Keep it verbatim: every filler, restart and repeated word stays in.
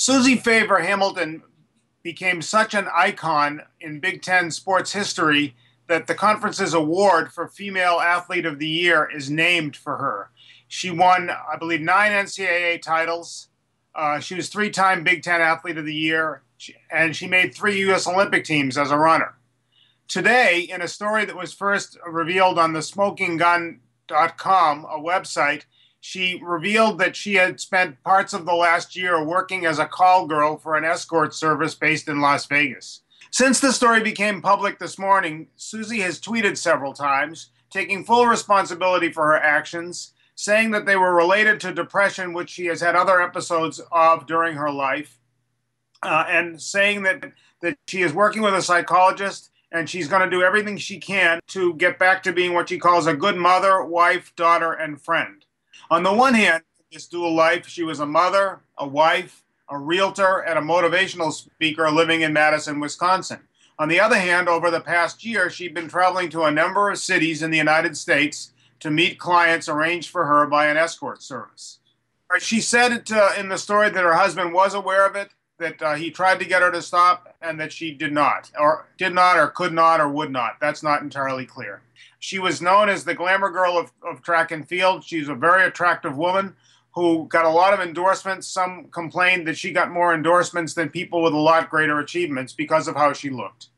Susie Favor Hamilton became such an icon in Big Ten sports history that the conference's award for Female Athlete of the Year is named for her. She won, I believe, nine N C double A titles. Uh, she was three-time Big Ten Athlete of the Year, and she made three U S Olympic teams as a runner. Today, in a story that was first revealed on the smoking gun dot com, a website, she revealed that she had spent parts of the last year working as a call girl for an escort service based in Las Vegas. Since the story became public this morning, Susie has tweeted several times, taking full responsibility for her actions, saying that they were related to depression, which she has had other episodes of during her life, uh, and saying that, that she is working with a psychologist and she's going to do everything she can to get back to being what she calls a good mother, wife, daughter, and friend. On the one hand, in this dual life, she was a mother, a wife, a realtor, and a motivational speaker living in Madison, Wisconsin. On the other hand, over the past year, she'd been traveling to a number of cities in the United States to meet clients arranged for her by an escort service. She said it, uh, in the story that her husband was aware of it, that uh, he tried to get her to stop, and that she did not, or did not, or could not, or would not. That's not entirely clear. She was known as the glamour girl of, of track and field. She's a very attractive woman who got a lot of endorsements. Some complained that she got more endorsements than people with a lot greater achievements because of how she looked.